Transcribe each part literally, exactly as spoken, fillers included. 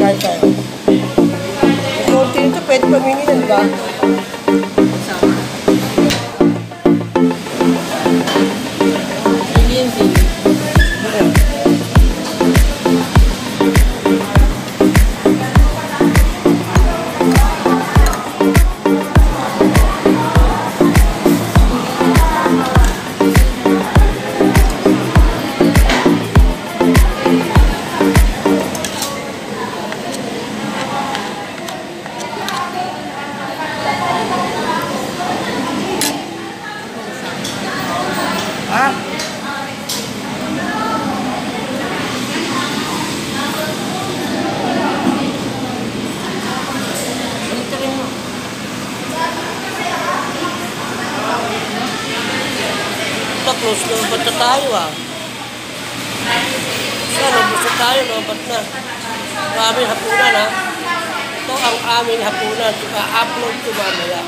Kain tayo. Yung konti nito, pwede paminginan, di ba? Ha? Close na ba't na tayo ah? Sana, gusto tayo no? Ba't na? Ito aming hapunan ha? Ito ang aming hapunan. I-upload ko mamaya.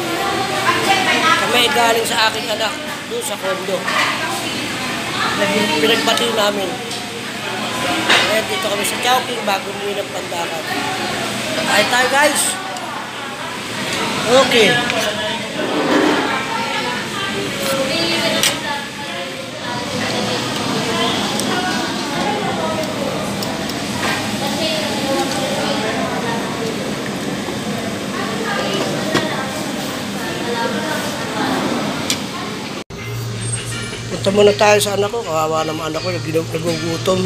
Kami galing sa aking anak doon sa kondo. Pinagbati namin. Ngayon dito kami sa Chowking bago umuwi ng Pandakan. Kain tayo guys! Okay. Punta muna tayo sa anak ko. Kawawa naman anak ko. Nagugutom.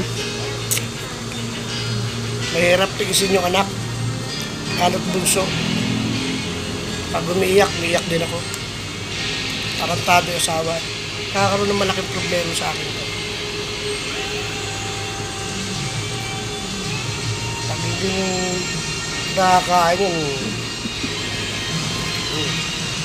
Mahirap tigisin yung anak. Kalot bunso. Pag umiiyak, umiiyak din ako. Tarantado yung asawa. Nakakaroon ng malaking problema sa akin ito. Pag hindi nakakain yun. Hmm.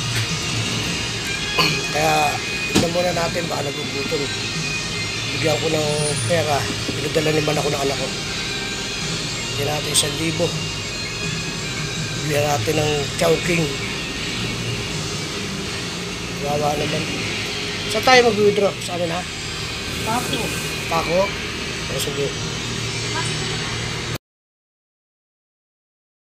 Kaya tignan muna natin baka nagugutom. Bigyan ko ng pera. Pinadala naman ako ng anak ko. Bigyan natin isang libo. Bigyan natin ng Chowking. Wawa naman. Saan tayo mag-withdraw? Sa amin ha? Pako. Pako? O sige.